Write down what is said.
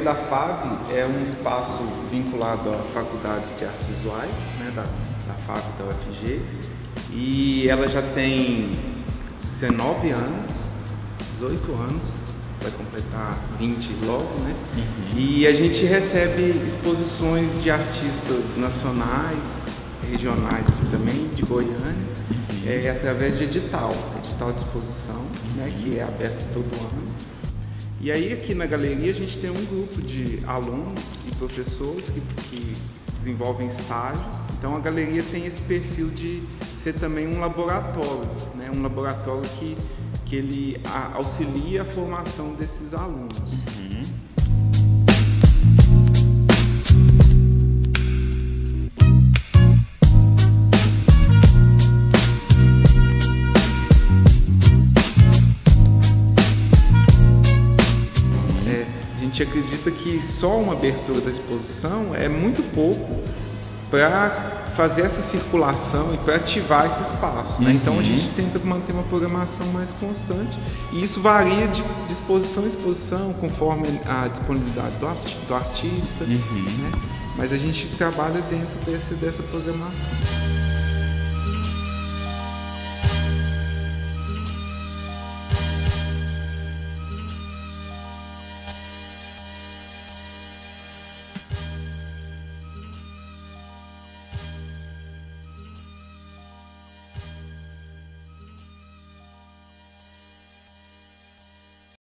da FAV é um espaço vinculado à Faculdade de Artes Visuais, né, da FAV da UFG, e ela já tem 19 anos, 18 anos, vai completar 20 logo, né? E a gente recebe exposições de artistas nacionais, regionais aqui também, de Goiânia, através de edital de exposição, né, que é aberto todo ano. E aí aqui na galeria a gente tem um grupo de alunos e professores que desenvolvem estágios. Então a galeria tem esse perfil de ser também um laboratório, né? Um laboratório que ele auxilia a formação desses alunos. A gente acredita que só uma abertura da exposição é muito pouco para fazer essa circulação e para ativar esse espaço, né? Então a gente tenta manter uma programação mais constante e isso varia de exposição a exposição, conforme a disponibilidade do artista, né? Mas a gente trabalha dentro dessa programação.